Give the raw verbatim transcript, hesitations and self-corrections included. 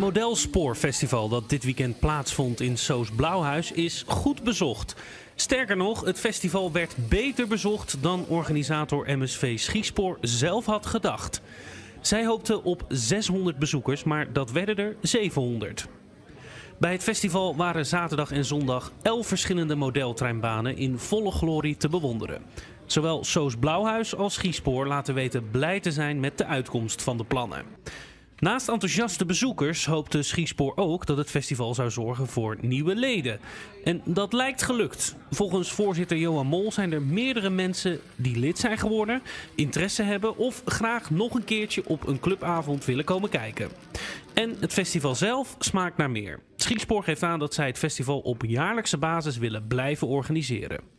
Modelspoorfestival dat dit weekend plaatsvond in Soos Blauwhuis is goed bezocht. Sterker nog, het festival werd beter bezocht dan organisator M S V Schiespoor zelf had gedacht. Zij hoopten op zeshonderd bezoekers, maar dat werden er zevenhonderd. Bij het festival waren zaterdag en zondag elf verschillende modeltreinbanen in volle glorie te bewonderen. Zowel Soos Blauwhuis als Schiespoor laten weten blij te zijn met de uitkomst van de plannen. Naast enthousiaste bezoekers hoopte Schiespoor ook dat het festival zou zorgen voor nieuwe leden. En dat lijkt gelukt. Volgens voorzitter Johan Mol zijn er meerdere mensen die lid zijn geworden, interesse hebben of graag nog een keertje op een clubavond willen komen kijken. En het festival zelf smaakt naar meer. Schiespoor geeft aan dat zij het festival op jaarlijkse basis willen blijven organiseren.